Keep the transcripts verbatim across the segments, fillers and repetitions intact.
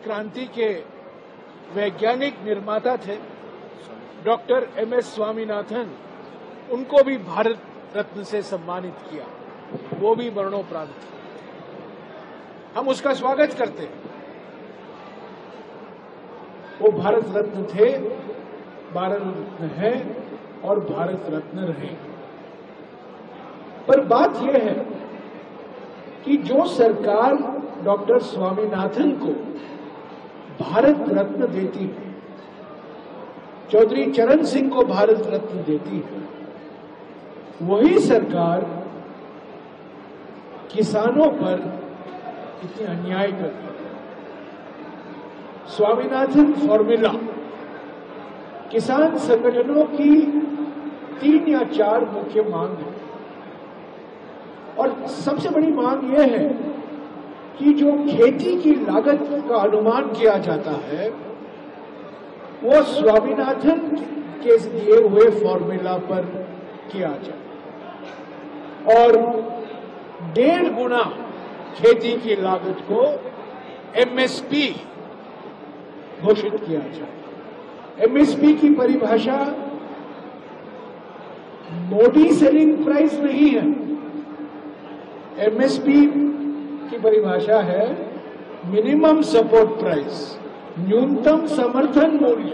क्रांति के वैज्ञानिक निर्माता थे डॉक्टर एम एस स्वामीनाथन, उनको भी भारत रत्न से सम्मानित किया, वो भी मरणोपरांत। हम उसका स्वागत करते हैं। वो भारत रत्न थे, भारत रत्न है और भारत रत्न रहे। पर बात यह है कि जो सरकार डॉक्टर स्वामीनाथन को भारत रत्न देती है, चौधरी चरण सिंह को भारत रत्न देती है, वही सरकार किसानों पर इतनी अन्याय करती है। स्वामीनाथन फॉर्मूला किसान संगठनों की तीन या चार मुख्य मांग है, और सबसे बड़ी मांग यह है कि जो खेती की लागत का अनुमान किया जाता है वो स्वामीनाथन के दिए हुए फॉर्मूला पर किया जाए और डेढ़ गुना खेती की लागत को एमएसपी घोषित किया जाए। एमएसपी की परिभाषा मोदी सेलिंग प्राइस नहीं है। एमएसपी की परिभाषा है मिनिमम सपोर्ट प्राइस, न्यूनतम समर्थन मूल्य।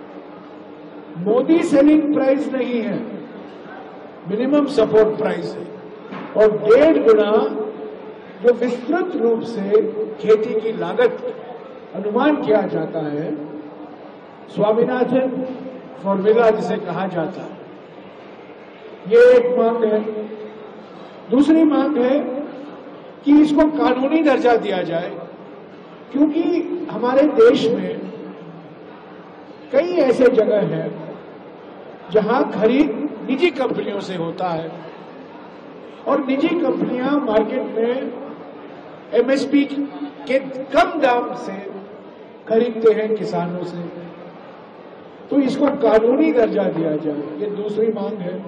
मोदी सेलिंग प्राइस नहीं है, मिनिमम सपोर्ट प्राइस है। और डेढ़ गुना जो विस्तृत रूप से खेती की लागत अनुमान किया जाता है, स्वामीनाथन फॉर्मूला जिसे कहा जाता है, ये एक मांग है। दूसरी मांग है कि इसको कानूनी दर्जा दिया जाए, क्योंकि हमारे देश में कई ऐसे जगह हैं जहां खरीद निजी कंपनियों से होता है और निजी कंपनियां मार्केट में एमएसपी के कम दाम से खरीदते हैं किसानों से, तो इसको कानूनी दर्जा दिया जाए, ये दूसरी मांग है।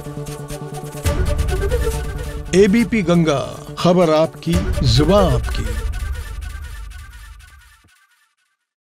एबीपी गंगा, खबर आपकी, जुबान आपकी।